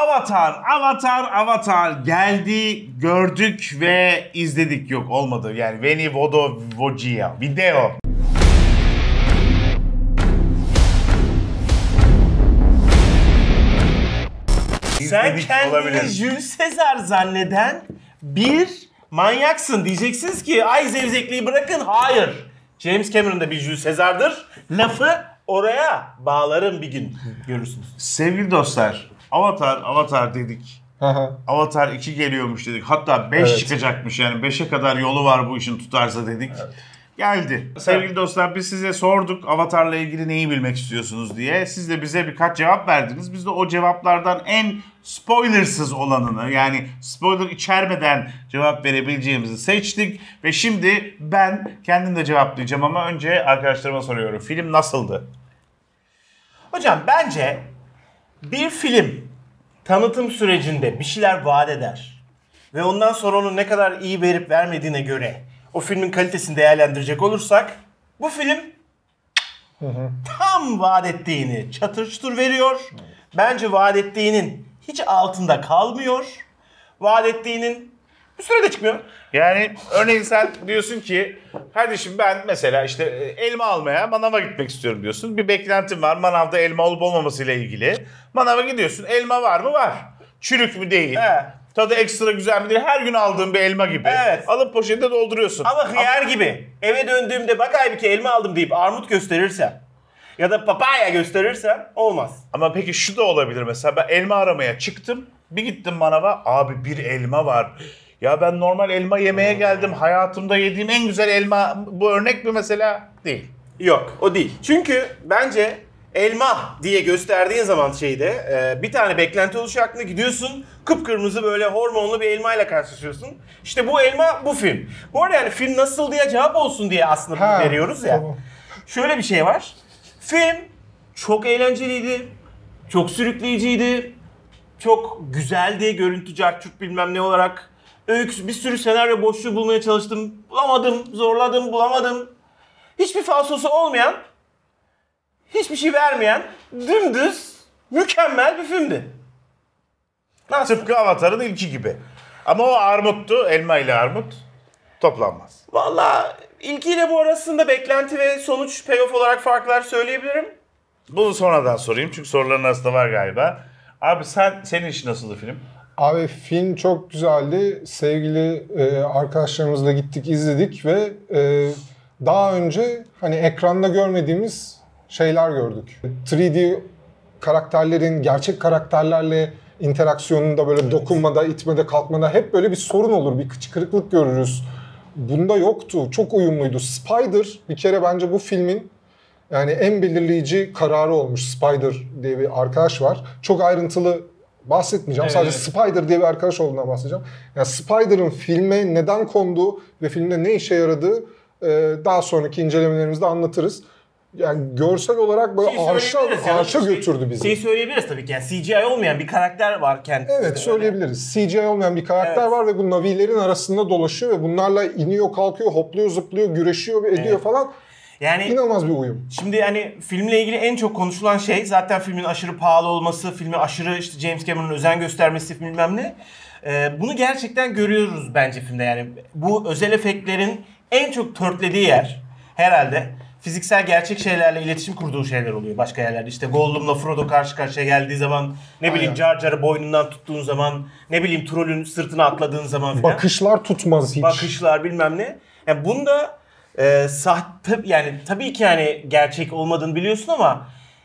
Avatar geldi, gördük ve izledik. Yok olmadı yani Veni Vodo Vogia video. Sen kendini Jules Caesar zanneden bir manyaksın. Diyeceksiniz ki ay zevzekliği bırakın. Hayır. James Cameron da bir Jules Caesar'dır. Lafı oraya bağlarım bir gün. Görürsünüz. Sevgili dostlar, Avatar dedik. Avatar 2 geliyormuş dedik. Hatta 5 çıkacakmış yani. 5'e kadar yolu var bu işin tutarsa dedik. Evet. Geldi. Sevgili dostlar, biz size sorduk Avatar'la ilgili neyi bilmek istiyorsunuz diye. Siz de bize birkaç cevap verdiniz. Biz de o cevaplardan en spoilersız olanını, yani spoiler içermeden cevap verebileceğimizi seçtik. Ve şimdi ben kendim de cevaplayacağım ama önce arkadaşlarıma soruyorum. Film nasıldı? Hocam bence bir film tanıtım sürecinde bir şeyler vaat eder. Ve ondan sonra onun ne kadar iyi verip vermediğine göre o filmin kalitesini değerlendirecek olursak bu film tam vaat ettiğini çatır çutur veriyor. Bence vaat ettiğinin hiç altında kalmıyor. Vaat ettiğinin bir sürede çıkmıyor. Yani örneğin sen diyorsun ki kardeşim ben mesela işte elma almaya manava gitmek istiyorum diyorsun. Bir beklentim var manavda elma olup olmamasıyla ilgili. Manava gidiyorsun, elma var mı? Var. Çürük mü? Değil. Tadı ekstra güzel mi? Değil. Her gün aldığın bir elma gibi. Evet. Alıp poşete dolduruyorsun. Ama hıyar gibi. Eve döndüğümde bak abi ki elma aldım deyip armut gösterirsem ya da papaya gösterirsem olmaz. Ama peki şu da olabilir mesela, ben elma aramaya çıktım. Bir gittim manava, abi bir elma var. Ya ben normal elma yemeye geldim. Hayatımda yediğim en güzel elma. Bu örnek mi mesela? Değil. Yok, o değil. Çünkü bence elma diye gösterdiğin zaman bir tane beklenti oluşuyor, aklına gidiyorsun. Kıpkırmızı böyle hormonlu bir elmayla karşılaşıyorsun. İşte bu elma bu film. Bu arada yani film nasıl diye cevap olsun diye aslında veriyoruz ya. Tamam. Şöyle bir şey var. Film çok eğlenceliydi. Çok sürükleyiciydi. Çok güzeldi. Görüntü, cartçurt bilmem ne olarak. Öyküsü, bir sürü senaryo boşluğu bulmaya çalıştım. Bulamadım, zorladım, bulamadım. Hiçbir falsosu olmayan, hiçbir şey vermeyen, dümdüz, mükemmel bir filmdi. Nasıl? Tıpkı Avatar'ın ilki gibi. Ama o armuttu, elma ile armut toplanmaz. Vallahi ilkiyle bu arasında beklenti ve sonuç payoff olarak farklar söyleyebilirim. Bunu sonradan sorayım çünkü soruların arasında var galiba. Abi senin işin nasıldı film? Abi film çok güzeldi. Sevgili arkadaşlarımızla gittik, izledik ve daha önce hani ekranda görmediğimiz şeyler gördük. 3D karakterlerin gerçek karakterlerle interaksiyonunda böyle dokunmada, itmede, kalkmada hep böyle bir sorun olur, bir kırıklık görürüz. Bunda yoktu. Çok uyumluydu. Spider bir kere bence bu filmin yani en belirleyici kararı olmuş. Spider diye bir arkadaş var. Çok ayrıntılı bahsetmeyeceğim. Evet. Sadece Spider diye bir arkadaş olduğundan bahsedeceğim. Yani Spider'ın filme neden konduğu ve filmde ne işe yaradığı daha sonraki incelemelerimizde anlatırız. Yani görsel olarak böyle arşa götürdü bizi. Şeyi söyleyebiliriz tabii ki. Yani CGI olmayan bir karakter var kendisinde. Evet söyleyebiliriz. CGI olmayan bir karakter var ve bu Navi'lerin arasında dolaşıyor ve bunlarla iniyor, kalkıyor, hopluyor, zıplıyor, güreşiyor ve ediyor falan. Yani inanılmaz bir uyum. Şimdi hani filmle ilgili en çok konuşulan şey zaten filmin aşırı pahalı olması, filme aşırı işte James Cameron'ın özen göstermesi bilmem ne. Bunu gerçekten görüyoruz bence filmde yani. Bu özel efektlerin en çok törtlediği yer herhalde fiziksel gerçek şeylerle iletişim kurduğu şeyler oluyor başka yerlerde. İşte Gollum'la Frodo karşı karşıya geldiği zaman, ne bileyim Jar Jar'ı boynundan tuttuğun zaman, ne bileyim trollün sırtına atladığın zaman filan. Bakışlar tutmaz hiç. Bakışlar bilmem ne. Yani bunda sahte yani tabii ki yani gerçek olmadığını biliyorsun ama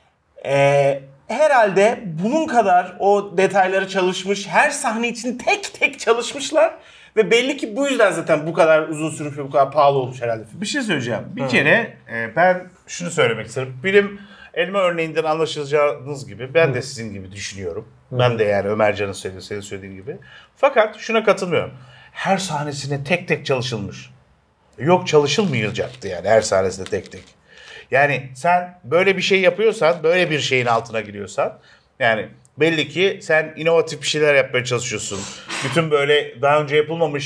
herhalde bunun kadar o detayları çalışmış, her sahne için tek tek çalışmışlar ve belli ki bu yüzden zaten bu kadar uzun sürmüş ve bu kadar pahalı olmuş herhalde. Bir şey söyleyeceğim. Bir kere ben şunu söylemek isterim. Film elma örneğinden anlaşılacağınız gibi ben de sizin gibi düşünüyorum. Ben de yani Ömercan'ın söylediği, senin söylediğin gibi. Fakat şuna katılmıyorum. Her sahnesine tek tek çalışılmış. Yok çalışılmayacaktı yani her sahnesinde tek tek. Yani sen böyle bir şey yapıyorsan, böyle bir şeyin altına giriyorsan yani belli ki sen inovatif bir şeyler yapmaya çalışıyorsun. Bütün böyle daha önce yapılmamış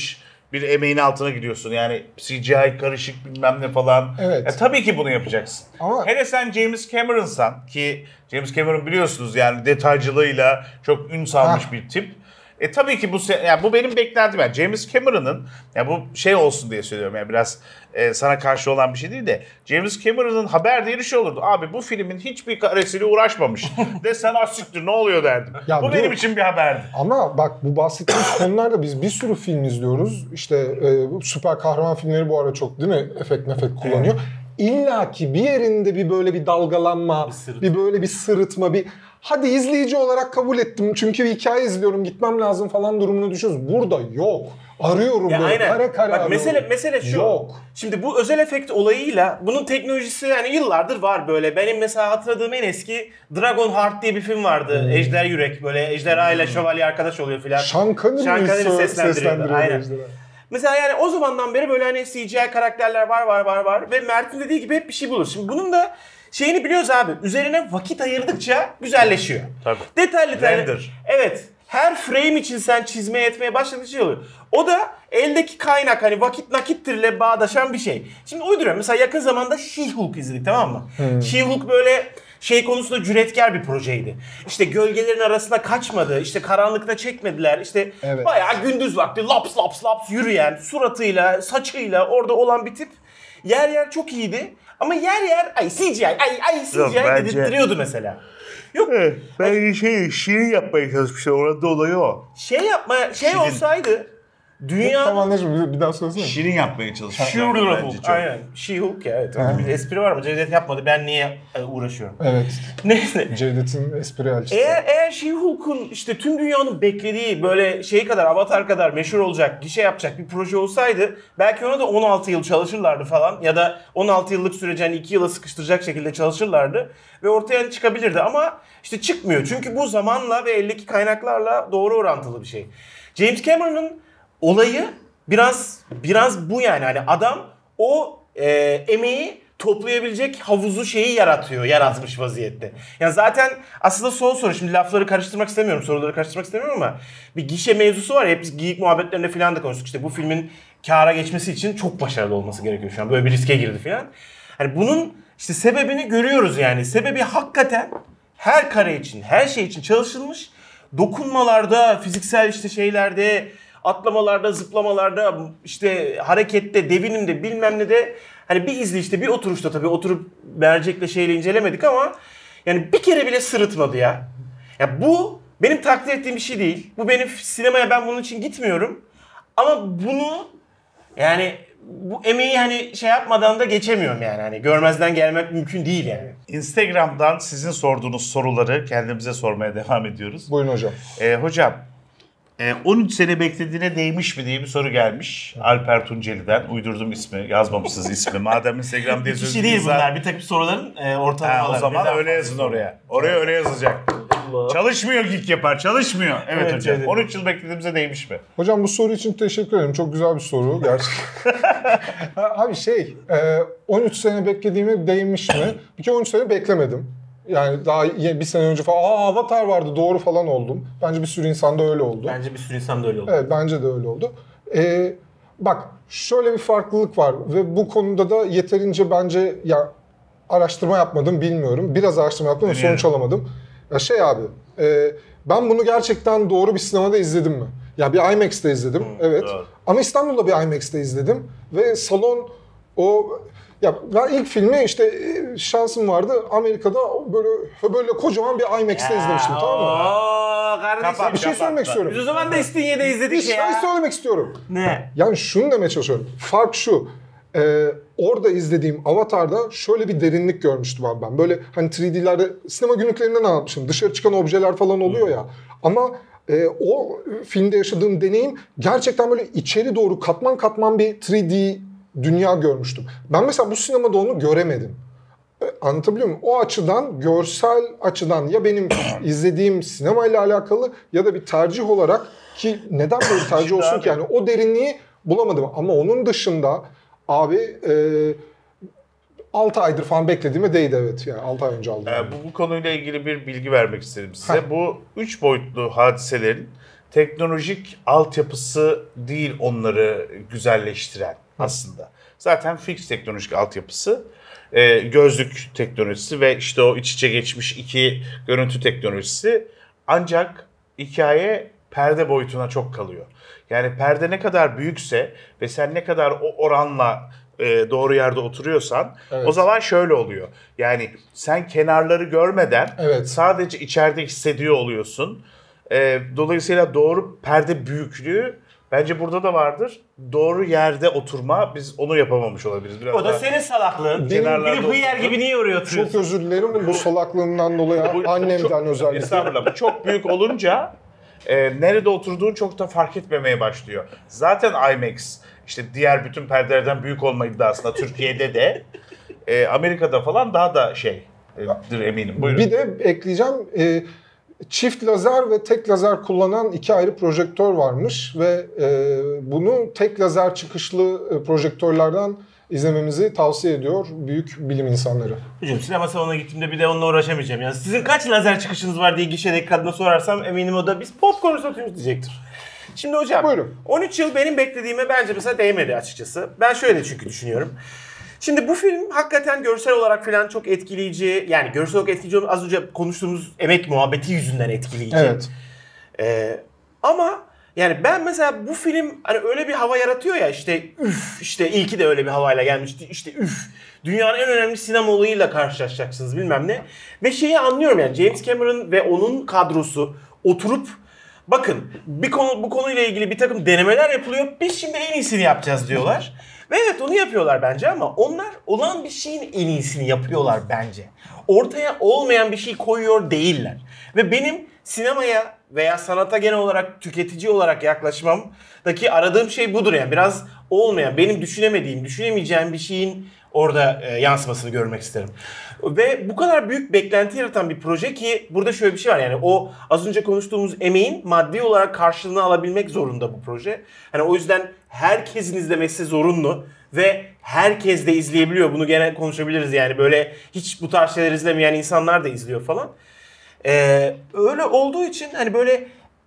bir emeğin altına gidiyorsun. Yani CGI karışık bilmem ne falan. Evet. Tabii ki bunu yapacaksın. Ama hele sen James Cameron'san ki James Cameron biliyorsunuz yani detaycılığıyla çok ün salmış bir tip. Tabii ki yani bu benim beklentim. Yani James Cameron'ın, ya bu şey olsun diye söylüyorum yani biraz sana karşı olan bir şey değil de James Cameron'ın haber değeri şey olurdu. Abi bu filmin hiçbir karesiyle uğraşmamış. Desen siktir ne oluyor derdim. Ya bu benim için bir haberdi. Ama bak bu bahsettiğimiz konularda biz bir sürü film izliyoruz. İşte süper kahraman filmleri bu ara çok değil mi? Efekt kullanıyor. İlla ki bir yerinde bir böyle bir dalgalanma, bir böyle bir sırıtma, bir hadi izleyici olarak kabul ettim çünkü bir hikaye izliyorum gitmem lazım falan durumuna düşüyoruz. Burada yok. Arıyorum Ya böyle aynen. kare Bak, arıyorum. mesele şu. Yok. Şimdi bu özel efekt olayıyla bunun teknolojisi yani yıllardır var böyle. Benim mesela hatırladığım en eski Dragonheart diye bir film vardı. Ejder Yürek böyle ejderha ile şövalye arkadaş oluyor filan. Sean Connery'i seslendiriyor. Aynen. ejderha. Mesela yani o zamandan beri böyle hani CGI karakterler var ve Mert'in dediği gibi hep bir şey bulur. Şimdi bunun da şeyini biliyoruz abi. Üzerine vakit ayırdıkça güzelleşiyor. Tabii. Detaylı. Render. Evet. Her frame için sen çizmeye etmeye başladıkça şey oluyor. O da eldeki kaynak hani vakit nakittirle bağdaşan bir şey. Şimdi uyduruyorum. Mesela yakın zamanda She-Hulk izledik, tamam mı? She-Hulk böyle şey konusunda cüretkar bir projeydi. İşte gölgelerin arasına kaçmadı. İşte karanlıkta çekmediler. İşte bayağı gündüz vakti laps yürüyen, suratıyla, saçıyla orada olan bir tip. Yer yer çok iyiydi. Ama yer yer ay CGI Yok, dedirtiyordu mesela. Yok. Ben şirin yapmaya çalışmışlar. Orada olayı o. Şirin olsaydı dünya... Tamam Necmi bir daha söylesene. Şirin yapmaya çalışmışlar. She-Hulk. Aynen. She-Hulk ya. Evet. Bir espri var mı? Cevdet yapmadı. Ben niye uğraşıyorum? Evet. Neyse. Cevdet'in espri elçisi. Eğer She-Hulk'un işte tüm dünyanın beklediği böyle şey kadar, Avatar kadar meşhur olacak, gişe yapacak bir proje olsaydı belki ona da 16 yıl çalışırlardı falan ya da 16 yıllık süreci hani 2 yıla sıkıştıracak şekilde çalışırlardı ve ortaya çıkabilirdi ama işte çıkmıyor. Çünkü bu zamanla ve eldeki kaynaklarla doğru orantılı bir şey. James Cameron'ın olayı biraz bu yani. Hani adam o emeği toplayabilecek havuzu yaratmış vaziyette. Yani zaten aslında son soru, şimdi lafları karıştırmak istemiyorum, soruları karıştırmak istemiyorum ama bir gişe mevzusu var ya, hep biz geyik muhabbetlerinde falan da konuştuk. İşte bu filmin kâra geçmesi için çok başarılı olması gerekiyor şu an. Böyle bir riske girdi falan. Hani bunun işte sebebini görüyoruz yani. Sebebi hakikaten her kare için, her şey için çalışılmış. Dokunmalarda, fiziksel işte şeylerde, atlamalarda, zıplamalarda, işte harekette, devinimde, bilmem ne de hani bir izleyişte, bir oturuşta tabii oturup mercekle şeyle incelemedik ama yani bir kere bile sırıtmadı ya. Ya bu benim takdir ettiğim bir şey değil. Bu benim sinemaya ben bunun için gitmiyorum. Ama bunu yani bu emeği hani şey yapmadan da geçemiyorum yani. Hani görmezden gelmek mümkün değil yani. Instagram'dan sizin sorduğunuz soruları kendimize sormaya devam ediyoruz. Buyurun hocam. Hocam 13 sene beklediğine değmiş mi diye bir soru gelmiş. Alper Tunceli'den. Uydurdum ismi. Yazmamışsınız ismi. Madem Instagram diye Kişi değil bunlar. Bir takım soruların ortalamaları. O zaman öyle yazın oraya. Oraya öyle yazacak. Çalışmıyor Geek Yapar. Çalışmıyor. Evet hocam. Evet. 13 yıl beklediğimize değmiş mi? Hocam bu soru için teşekkür ederim. Çok güzel bir soru gerçekten. Abi 13 sene beklediğime değmiş mi? Bir kere 13 sene beklemedim. Yani daha bir sene önce falan Avatar vardı doğru falan oldum. Bence bir sürü insanda öyle oldu. Bence bir sürü insan da öyle oldu. Evet bence de öyle oldu. Bak şöyle bir farklılık var ve bu konuda da yeterince bence ya araştırma yapmadım bilmiyorum. Biraz araştırma yaptım ama sonuç alamadım. Ya abi ben bunu gerçekten doğru bir sinemada izledim mi? Ya bir IMAX'te izledim evet. Doğru. Ama İstanbul'da bir IMAX'te izledim ve salon ya ben ilk filmi işte şansım vardı Amerika'da böyle kocaman bir IMAX'te izlemiştim tamam mı? Kardeşim. Bir şey söylemek istiyorum. Biz o zaman da İstinye'de Bir izledik şey ya. söylemek istiyorum. Ne? Yani şunu demeye çalışıyorum. Fark şu. Orada izlediğim Avatar'da şöyle bir derinlik görmüştüm abi ben. Böyle hani 3D'lerde sinema günlüklerinden anlatmışım. Dışarı çıkan objeler falan oluyor ya. Ama o filmde yaşadığım deneyim gerçekten böyle içeri doğru katman katman bir 3D dünya görmüştüm. Ben mesela bu sinemada onu göremedim. Anlatabiliyor muyum? O açıdan, görsel açıdan ya benim izlediğim sinema ile alakalı ya da bir tercih olarak ki neden böyle bir tercih olsun ki yani o derinliği bulamadım. Ama onun dışında abi 6 aydır falan beklediğime değdi evet. Yani 6 ay önce aldım. Bu konuyla ilgili bir bilgi vermek isterim size. Bu 3 boyutlu hadiselerin teknolojik altyapısı değil onları güzelleştiren aslında. Zaten fix teknolojik altyapısı, gözlük teknolojisi ve işte o iç içe geçmiş iki görüntü teknolojisi. Ancak hikaye perde boyutuna çok kalıyor. Yani perde ne kadar büyükse ve sen ne kadar o oranla doğru yerde oturuyorsan o zaman şöyle oluyor. Yani sen kenarları görmeden sadece içeride hissediyor oluyorsun. Dolayısıyla doğru perde büyüklüğü bence burada da vardır. Doğru yerde oturma, biz onu yapamamış olabiliriz. Biraz o da senin salaklığın. Gidip hıyar gibi niye oraya oturuyorsun? Çok özür dilerim bu salaklığımdan dolayı annemden özellikle. Estağfurullah. Bu çok büyük olunca nerede oturduğun çok da fark etmemeye başlıyor. Zaten IMAX işte diğer bütün perdelerden büyük olma iddiasında Türkiye'de de Amerika'da falan daha da şeydir eminim. Buyurun. Bir de ekleyeceğim. Çift lazer ve tek lazer kullanan iki ayrı projektör varmış ve bunu tek lazer çıkışlı projektörlerden izlememizi tavsiye ediyor büyük bilim insanları. Hocam sinema salonuna gittiğimde bir de onunla uğraşamayacağım. Yani sizin kaç lazer çıkışınız var diye gişedeki kadına sorarsam eminim o da biz popcorn satıyoruz diyecektir. Şimdi hocam, buyurun. 13 yıl benim beklediğime bence mesela değmedi açıkçası. Ben şöyle çünkü düşünüyorum. Şimdi bu film hakikaten görsel olarak falan çok etkileyici. Yani görsel olarak etkileyici, az önce konuştuğumuz emek muhabbeti yüzünden etkileyici. Evet. Ama yani ben mesela bu film hani öyle bir hava yaratıyor ya, işte üf, işte ilki de öyle bir havayla gelmişti. İşte üf, dünyanın en önemli sinema olayıyla karşılaşacaksınız bilmem ne. Ve şeyi anlıyorum, yani James Cameron ve onun kadrosu oturup bakın bu konuyla ilgili bir takım denemeler yapılıyor. Biz şimdi en iyisini yapacağız diyorlar. Ve evet onu yapıyorlar bence ama onlar olan bir şeyin en iyisini yapıyorlar bence. Ortaya olmayan bir şey koyuyor değiller. Ve benim sinemaya veya sanata genel olarak tüketici olarak yaklaşmamdaki aradığım şey budur yani. Biraz olmayan, benim düşünemeyeceğim bir şeyin orada yansımasını görmek isterim. Ve bu kadar büyük beklenti yaratan bir proje ki burada şöyle bir şey var, yani o az önce konuştuğumuz emeğin maddi olarak karşılığını alabilmek zorunda bu proje. Hani o yüzden herkesin izlemesi zorunlu ve herkes de izleyebiliyor. Bunu gene konuşabiliriz yani, böyle hiç bu tarz şeyler izlemeyen insanlar da izliyor falan. Öyle olduğu için hani böyle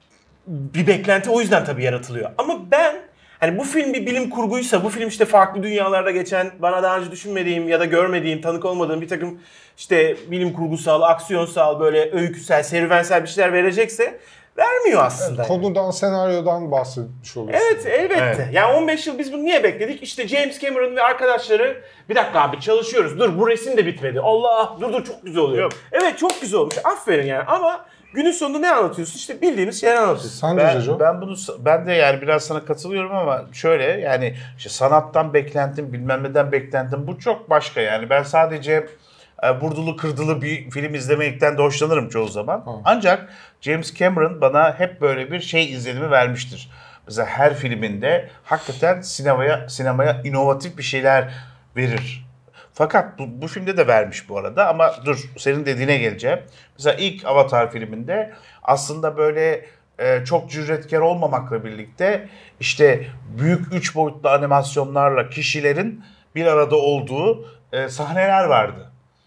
bir beklenti o yüzden tabii yaratılıyor. Ama ben hani bu film bir bilim kurguysa, bu film işte farklı dünyalarda geçen, bana daha önce düşünmediğim ya da görmediğim, tanık olmadığım bir takım işte bilim kurgusal, aksiyonsal, böyle öyküsel, serüvensel bir şeyler verecekse vermiyor aslında. Evet, konudan, senaryodan bahsetmiş oluyorsun. Evet, elbette. Evet. Yani 15 yıl biz bunu niye bekledik? İşte James Cameron ve arkadaşları, bir dakika abi çalışıyoruz. Dur bu resim de bitmedi. Allah, dur çok güzel oluyor. Yok. Evet çok güzel olmuş. Aferin yani ama günün sonunda ne anlatıyorsun? İşte bildiğimiz şeyler anlatıyorsun. Ben de yani biraz sana katılıyorum ama şöyle, yani işte sanattan beklentim, bilmem neden beklentim, bu çok başka yani. Ben sadece vurdulu kırdılı bir film izlemekten de hoşlanırım çoğu zaman. Ancak James Cameron bana hep böyle bir şey izlenimi vermiştir. Mesela her filminde hakikaten sinemaya inovatif bir şeyler verir. Fakat bu filmde de vermiş bu arada, ama dur senin dediğine geleceğim. Mesela ilk Avatar filminde aslında böyle çok cüretkar olmamakla birlikte işte büyük 3 boyutlu animasyonlarla kişilerin bir arada olduğu sahneler vardı.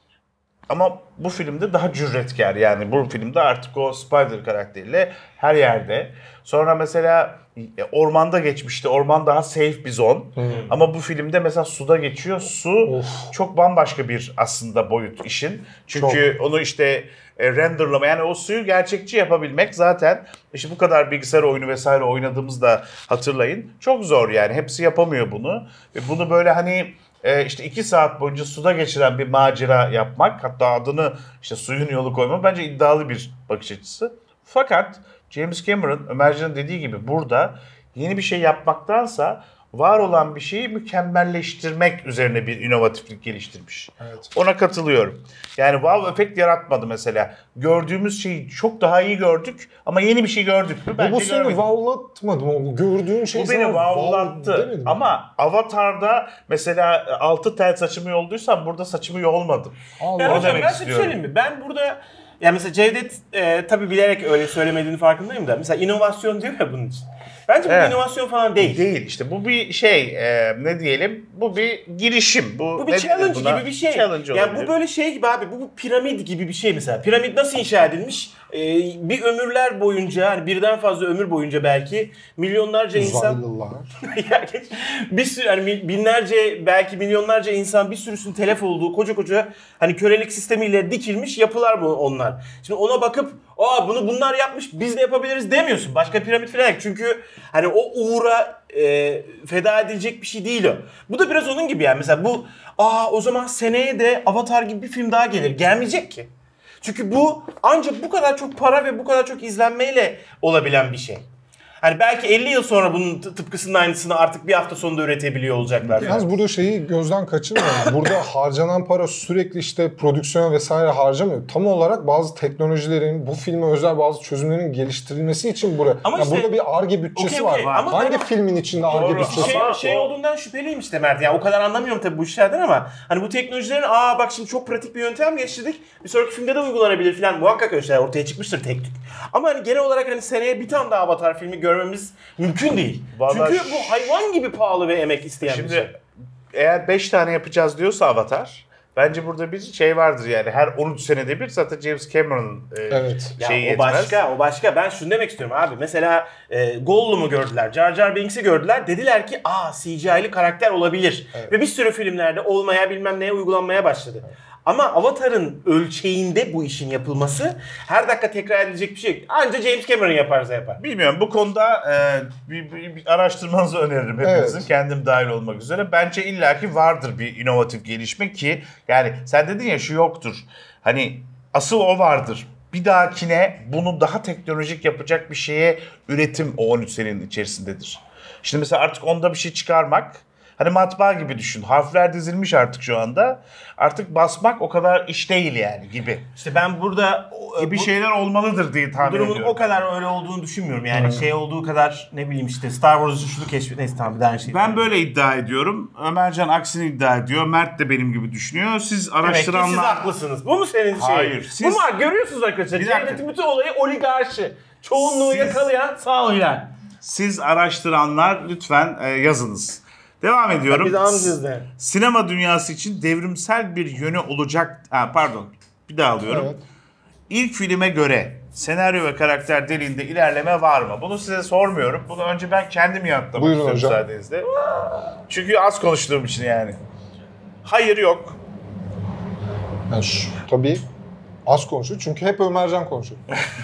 Ama bu filmde daha cüretkar, yani bu filmde artık o Spider karakteriyle her yerde. Sonra mesela ormanda geçmişti. Orman daha safe bir zon. Ama bu filmde mesela suda geçiyor. Su çok bambaşka bir aslında boyut işin. Çünkü onu işte renderlama, yani o suyu gerçekçi yapabilmek zaten işte bu kadar bilgisayar oyunu vesaire oynadığımızda hatırlayın. Çok zor yani. Hepsi yapamıyor bunu. Ve bunu böyle hani işte 2 saat boyunca suda geçiren bir macera yapmak, hatta adını işte suyun yolu koymak bence iddialı bir bakış açısı. Fakat James Cameron, Ömercan'ın dediği gibi burada yeni bir şey yapmaktansa var olan bir şeyi mükemmelleştirmek üzerine bir inovatiflik geliştirmiş. Evet. Ona katılıyorum. Yani wow efekt yaratmadı mesela. Gördüğümüz şeyi çok daha iyi gördük ama yeni bir şey gördük mü? Bu seni wowlatmadı mı? Gördüğün şey bu beni wowlattı. Ama Avatar'da mesela altı tel saçımı yolduysam burada saçımı yolmadım. Yani hocam ben size söyleyeyim mi? Ben burada yani mesela Cevdet tabii bilerek öyle söylemediğini farkındayım da mesela inovasyon diyor ya bunun için. Bence bu Evet. inovasyon falan değil. Değil işte bu bir şey ne diyelim bu bir girişim. Bu bir ne challenge denir buna? gibi bir şey. Challenge Yani olabilir. bu böyle şey gibi abi. Bu piramit gibi bir şey mesela. Piramit nasıl inşa edilmiş? Bir ömürler boyunca, hani birden fazla ömür boyunca belki milyonlarca insan Uzaylılar. bir sürü hani binlerce belki milyonlarca insan bir sürüsünün telef olduğu koca hani kölelik sistemiyle dikilmiş yapılar bu onlar. Şimdi ona bakıp bunu bunlar yapmış biz de yapabiliriz demiyorsun. Başka piramit falan yok. Çünkü hani o uğra feda edilecek bir şey değil o. Bu da biraz onun gibi yani. Mesela bu o zaman seneye de Avatar gibi bir film daha gelir. Gelmeyecek ki. Çünkü bu ancak bu kadar çok para ve bu kadar çok izlenmeyle olabilen bir şey. Hani belki 50 yıl sonra bunun tıpkısının aynısını artık bir hafta sonunda üretebiliyor olacaklar. Yalnız burada şeyi gözden kaçırmayın. Burada harcanan para sürekli işte prodüksiyona vesaire harcamıyor. Tam olarak bazı teknolojilerin, bu filme özel bazı çözümlerin geliştirilmesi için buraya. Ama Yani işte- burada bir Ar-Ge bütçesi Okey, var. ama Hangi ben- filmin içinde Ar-Ge Doğru. bütçesi var? Şey olduğundan şüpheliyim işte Mert. Yani o kadar anlamıyorum tabii bu işlerden ama hani bu teknolojilerin bak şimdi çok pratik bir yöntem geliştirdik. Bir sonraki filmde de uygulanabilir falan. Muhakkak öyle şeyler ortaya çıkmıştır tek tük. Ama hani genel olarak hani seneye bir tane daha Avatar filmi görmemiz mümkün değil. Vallahi Çünkü bu hayvan gibi pahalı ve emek isteyen bir şey. Şimdi eğer 5 tane yapacağız diyorsa Avatar bence burada bir şey vardır yani her 13 senede bir zaten James Cameron'ın Evet. Ya şeyi o yetmez. başka. Ben şunu demek istiyorum abi. Mesela Gollum'u gördüler, Jar Jar Binks'i gördüler. Dediler ki CGI'li karakter olabilir. Evet. Ve bir sürü filmlerde olmaya bilmem neye uygulanmaya başladı. Ama Avatar'ın ölçeğinde bu işin yapılması her dakika tekrar edilecek bir şey. Anca James Cameron yaparsa yapar. Bilmiyorum bu konuda bir araştırmanızı öneririm hepinizin Evet. kendim dahil olmak üzere. Bence illaki vardır bir inovatif gelişme ki yani sen dedin ya şu yoktur. Hani asıl o vardır. Bir dahakine bunu daha teknolojik yapacak bir şeye üretim o 13 senenin içerisindedir. Şimdi mesela artık onda bir şey çıkarmak hani matbaa gibi düşün. Harfler dizilmiş artık şu anda. Artık basmak o kadar iş değil yani gibi. İşte ben burada Gibi şeyler olmalıdır diye tahmin durumun ediyorum. o kadar öyle olduğunu düşünmüyorum. Yani şey olduğu kadar ne bileyim işte Star Wars'u şunu keşfet. Neyse tamam bir daha şey. Ben böyle iddia ediyorum. Ömercan aksini iddia ediyor. Mert de benim gibi düşünüyor. Siz Demek ki siz araştıranlar... haklısınız. Bu mu senin şeyin? Hayır, siz- Bu mu? Görüyorsunuz arkadaşlar. Bir dakika. Devletin bütün olayı oligarşi. Çoğunluğu yakalayan sağ oylar. Siz araştıranlar lütfen yazınız. Devam ediyorum. Biz amcız yani. Sinema dünyası için devrimsel bir yönü olacak... Bir daha alıyorum. Evet. İlk filme göre senaryo ve karakter deliğinde ilerleme var mı? Bunu size sormuyorum. Bunu önce ben kendim yanıtlamak Buyurun istiyorum hocam. müsaadenizle. Çünkü az konuştuğum için yani. Hayır yok. Yani tabii az konuşuyor çünkü hep Ömercan konuşuyor.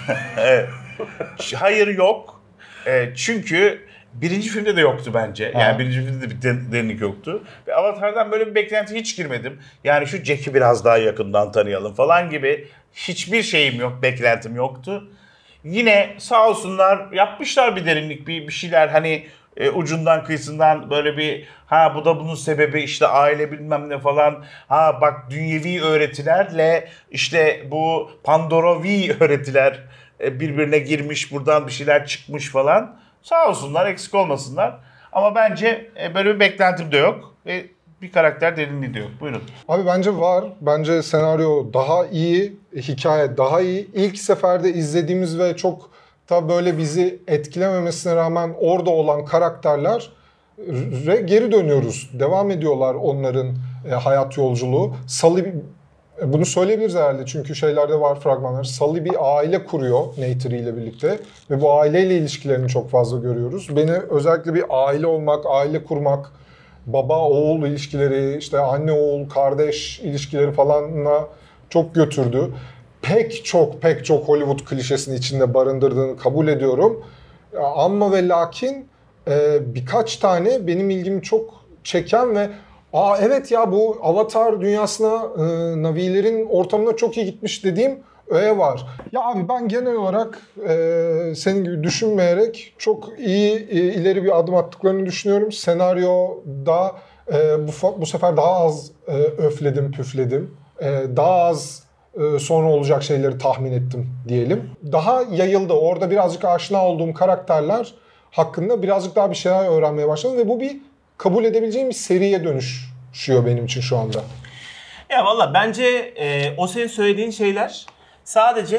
Hayır yok. Çünkü birinci filmde de yoktu bence. Yani Ha. birinci filmde de bir derinlik yoktu. Ve Avatar'dan böyle bir beklenti hiç girmedim. Yani şu Jack'i biraz daha yakından tanıyalım falan gibi hiçbir şeyim yok, beklentim yoktu. Yine sağ olsunlar yapmışlar bir derinlik, bir şeyler hani ucundan kıyısından böyle bir bu da bunun sebebi işte aile bilmem ne falan. Bak dünyevi öğretilerle işte bu Pandorovi öğretiler birbirine girmiş, buradan bir şeyler çıkmış falan. Sağ olsunlar, eksik olmasınlar. Ama bence böyle bir beklentim de yok ve bir karakter derinliği de yok. Buyurun. Abi bence var. Bence senaryo daha iyi, hikaye daha iyi. İlk seferde izlediğimiz ve çok da böyle bizi etkilememesine rağmen orada olan karakterler geri dönüyoruz. Devam ediyorlar onların hayat yolculuğu. Sully, bunu söyleyebiliriz herhalde çünkü şeylerde var fragmanlar. Sully bir aile kuruyor Neytiri ile birlikte ve bu aileyle ilişkilerini çok fazla görüyoruz. Beni özellikle bir aile olmak, aile kurmak, baba-oğul ilişkileri, işte anne-oğul, kardeş ilişkileri falanla çok götürdü. Pek çok Hollywood klişesini içinde barındırdığını kabul ediyorum. Ama ve lakin birkaç tane benim ilgimi çok çeken ve evet ya bu Avatar dünyasına Navi'lerin ortamına çok iyi gitmiş dediğim öğe var. Ya abi ben genel olarak senin gibi düşünmeyerek çok iyi ileri bir adım attıklarını düşünüyorum. Senaryoda bu sefer daha az öfledim püfledim. Daha az sonra olacak şeyleri tahmin ettim diyelim. Daha yayıldı. Orada birazcık aşina olduğum karakterler hakkında birazcık daha bir şeyler öğrenmeye başladım ve bu bir kabul edebileceğim bir seriye dönüşüyor benim için şu anda. Ya valla bence o senin söylediğin şeyler sadece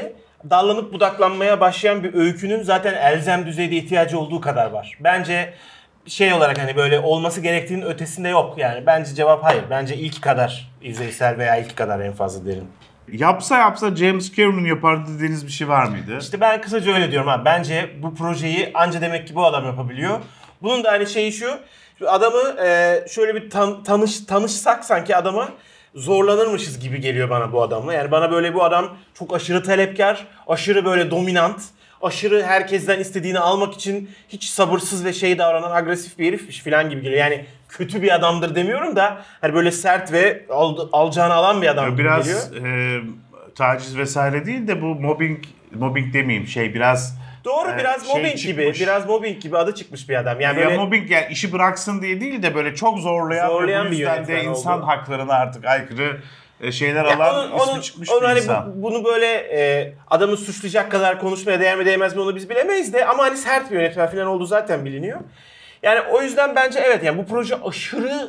dallanıp budaklanmaya başlayan bir öykünün zaten elzem düzeyde ihtiyacı olduğu kadar var. Bence şey olarak hani böyle olması gerektiğinin ötesinde yok yani. Bence cevap hayır. Bence ilk kadar izleysel veya ilk kadar en fazla derin. Yapsa James Cameron yapardı dediğiniz bir şey var mıydı? İşte ben kısaca öyle diyorum abi. Bence bu projeyi anca demek ki bu adam yapabiliyor. Bunun da hani şeyi şu adamı şöyle bir tanışsak sanki adamı zorlanırmışız gibi geliyor bana bu adamla. Yani bana böyle bu adam çok aşırı talepkar, aşırı böyle dominant, aşırı herkesten istediğini almak için hiç sabırsız ve şey davranan agresif bir herifmiş falan gibi geliyor. Yani kötü bir adamdır demiyorum da hani böyle sert ve alacağını alan bir adam gibi geliyor. Biraz taciz vesaire değil de bu mobbing demeyeyim biraz doğru biraz mobbing gibi. Biraz mobbing gibi adı çıkmış bir adam. Yani böyle mobbing yani işi bıraksın diye değil de böyle çok zorlayan ve bu yüzden de insan haklarına artık aykırı şeyler alan ismi çıkmış bir hani insan. Bunu böyle adamı suçlayacak kadar konuşmaya değer mi değmez mi onu biz bilemeyiz de ama hani sert bir yönetmen falan olduğu zaten biliniyor. Yani o yüzden bence evet yani bu proje aşırı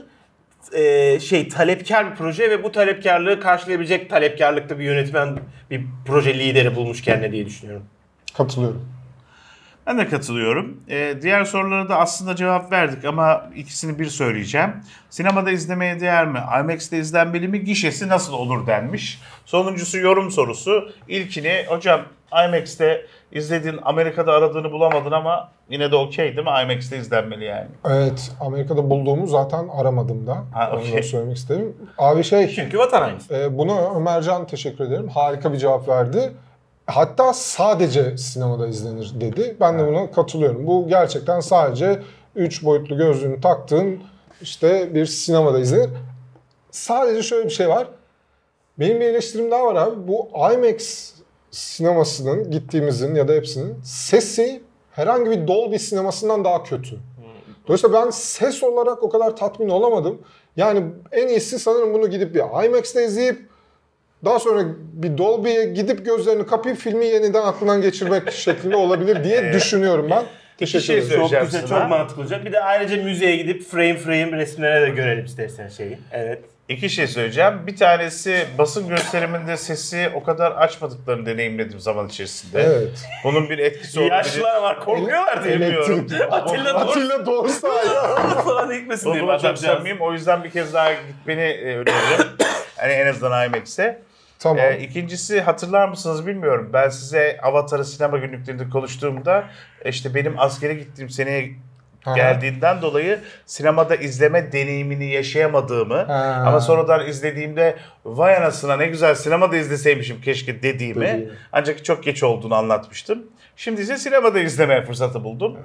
talepkar bir proje ve bu talepkarlığı karşılayabilecek talepkarlıkta bir yönetmen, bir proje lideri bulmuş kendine diye düşünüyorum. Katılıyorum. Ben de katılıyorum. Diğer sorulara da aslında cevap verdik ama ikisini bir söyleyeceğim. Sinemada izlemeye değer mi? IMAX'te izlenmeli mi? Gişesi nasıl olur denmiş. Sonuncusu yorum sorusu. İlkini hocam IMAX'te izlediğin Amerika'da aradığını bulamadın ama yine de okey değil mi? IMAX'te izlenmeli yani. Evet, Amerika'da bulduğumu zaten aramadım da. Okay. Onu da söylemek isterim. Abi Çünkü vatan aynısı. Buna Ömercan teşekkür ederim. Harika bir cevap verdi. Hatta sadece sinemada izlenir dedi. Ben de buna katılıyorum. Bu gerçekten sadece 3 boyutlu gözlüğünü taktığın işte bir sinemada izlenir. Sadece şöyle bir şey var. Benim bir eleştirim daha var abi. Bu IMAX sinemasının gittiğimizin ya da hepsinin sesi herhangi bir Dolby sinemasından daha kötü. Dolayısıyla ben ses olarak o kadar tatmin olamadım. Yani en iyisi sanırım bunu gidip bir IMAX'te izleyip daha sonra bir Dolby'ye gidip gözlerini kapayıp filmi yeniden aklından geçirmek şeklinde olabilir diye düşünüyorum ben. Teşekkür ederim. Çok güzel, çok mantıklı olacak. Bir de ayrıca müzeye gidip frame resimlere de görelim istersen şeyi. Evet. İki şey söyleyeceğim. Bir tanesi basın gösteriminde sesi o kadar açmadıklarını deneyimledim zaman içerisinde. Evet. Bunun bir etkisi olabilir. Yaşlılar var, korkuyorlar diye bilmiyorum. Atilla Doğrusu falan ekmesin diye. Bunu çok samimiyim. O yüzden bir kez daha gitmeni öneririm. Yani en azından IMAX'e. Tamam. İkincisi hatırlar mısınız bilmiyorum. Ben size Avatar'ı sinema günlüklerinde konuştuğumda işte benim askere gittiğim seneye geldiğinden dolayı sinemada izleme deneyimini yaşayamadığımı ama sonradan izlediğimde vay anasına ne güzel sinemada izleseymişim keşke dediğimi ancak çok geç olduğunu anlatmıştım. Şimdi ise sinemada izleme fırsatı buldum.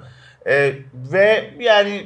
Ve yani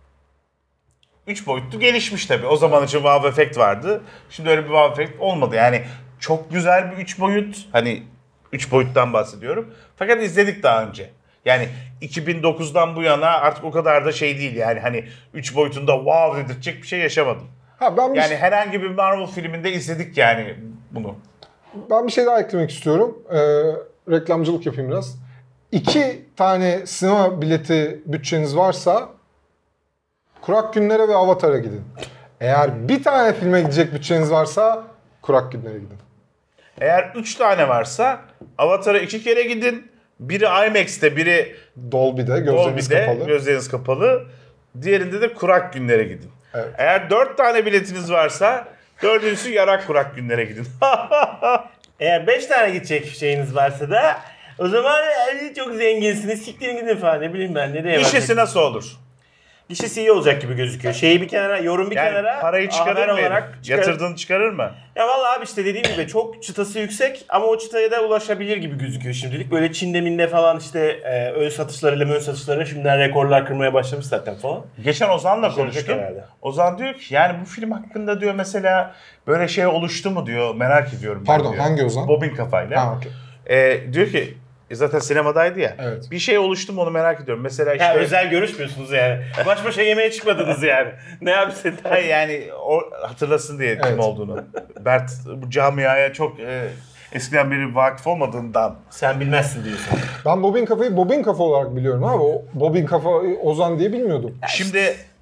3 boyutlu gelişmiş tabii. O zaman için wow efekt vardı. Şimdi öyle bir wow efekt olmadı. Yani çok güzel bir 3 boyut. Hani 3 boyuttan bahsediyorum. Fakat izledik daha önce. Yani 2009'dan bu yana artık o kadar da şey değil yani hani 3 boyutunda wow dedirtecek bir şey yaşamadım. Yani herhangi bir Marvel filminde izledik yani bunu. Ben bir şey daha eklemek istiyorum. Reklamcılık yapayım biraz. 2 tane sinema bileti bütçeniz varsa Kurak Günler'e ve Avatar'a gidin. Eğer bir tane filme gidecek bütçeniz varsa Kurak Günler'e gidin. Eğer 3 tane varsa Avatar'a 2 kere gidin. Biri IMAX'te, biri Dolby'de, gözleriniz kapalı. Diğerinde de Kurak Günler'e gidin. Evet. Eğer 4 tane biletiniz varsa dördüncüsü Yarak Kurak Günler'e gidin. Eğer 5 tane gidecek şeyiniz varsa da o zaman çok zenginsiniz. Siktirin gidin falan ne bileyim ben. Ne İşesi nasıl olur? İşesi iyi olacak gibi gözüküyor. Şeyi bir kenara, yorum bir kenara. Parayı çıkarır mı? Yatırdığını çıkarır mı? Ya vallahi abi işte dediğim gibi çok çıtası yüksek ama o çıtaya da ulaşabilir gibi gözüküyor şimdilik. Böyle Çin'de minde falan işte ön satışlarıyla şimdiden rekorlar kırmaya başlamış zaten falan. Geçen Ozan'la konuştum. Ozan diyor ki yani bu film hakkında diyor mesela böyle şey oluştu mu diyor merak ediyorum. Pardon diyor. hangi Ozan? Bobin kafayla. Diyor ki zaten sinemadaydı ya. Evet. Bir şey oluştu mu onu merak ediyorum. Mesela işte... özel görüşmüyorsunuz yani. Baş başa yemeğe çıkmadınız yani. Ne yapsın? Hayır yani o hatırlasın diye kim olduğunu. Bert bu camiaya çok eskiden beri vakıf olmadığından. Sen bilmezsin diyorsun. Ben Bobin Kafa'yı Bobin Kafa olarak biliyorum abi. O Bobin Kafa Ozan diye bilmiyordum. Şimdi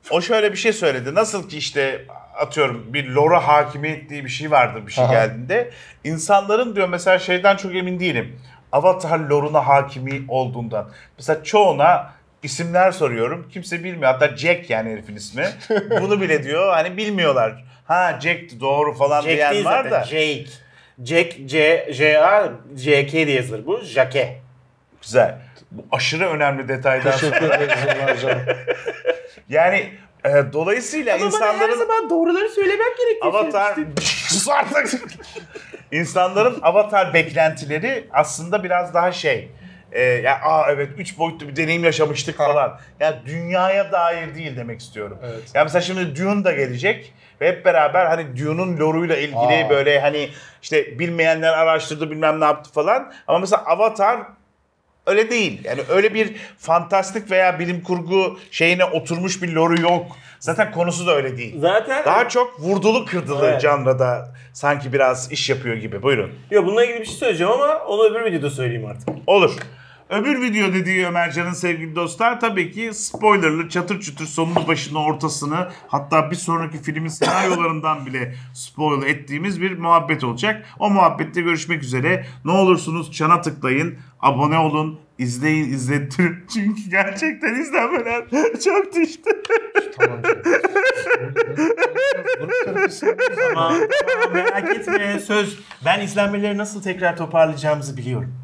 O şöyle bir şey söyledi. Nasıl ki işte atıyorum bir lore'a hakimiyet diye bir şey vardır bir şey geldiğinde. İnsanların diyor mesela şeyden çok emin değilim. Avatar lore'una hakimi olduğundan. Mesela çoğuna isimler soruyorum. Kimse bilmiyor. Hatta Jack yani herifin ismi. Bunu bile diyor hani bilmiyorlar. Ha Jack doğru falan Jack diyen değil var zaten. da. Jake. Jack, J-A-J-K diye yazılır bu. Jake. Güzel. Bu aşırı önemli detaydan sonra. Teşekkür ederiz Ömercan. Yani dolayısıyla Ama insanların... bana her zaman doğruları söylemek gerekiyor. Avatar... Sus artık! İnsanların Avatar beklentileri aslında biraz daha şey... evet 3 boyutlu bir deneyim yaşamıştık falan. Yani dünyaya dair değil demek istiyorum. Evet. Yani mesela şimdi Dune da gelecek ve hep beraber hani Dune'un lore'uyla ilgili böyle hani işte bilmeyenler araştırdı bilmem ne yaptı falan. Ama mesela Avatar öyle değil. Yani öyle bir fantastik veya bilim kurgu şeyine oturmuş bir lore'u yok. Zaten konusu da öyle değil. Zaten... Daha çok vurdulu kırdılı Evet. canrada sanki biraz iş yapıyor gibi. Buyurun. Yok bununla ilgili bir şey söyleyeceğim ama onu öbür videoda söyleyeyim artık. Olur. Öbür video dediği Ömercan'ın sevgili dostlar tabii ki spoilerlı çatır çutur sonunu başını ortasını hatta bir sonraki filmin senaryolarından bile spoiler ettiğimiz bir muhabbet olacak. O muhabbette görüşmek üzere. Ne olursunuz çana tıklayın, abone olun, izleyin, izlettirin. Çünkü gerçekten izlenmeler çok düştü. Tamam. Ama merak etme söz. Ben izlenmeleri nasıl tekrar toparlayacağımızı biliyorum.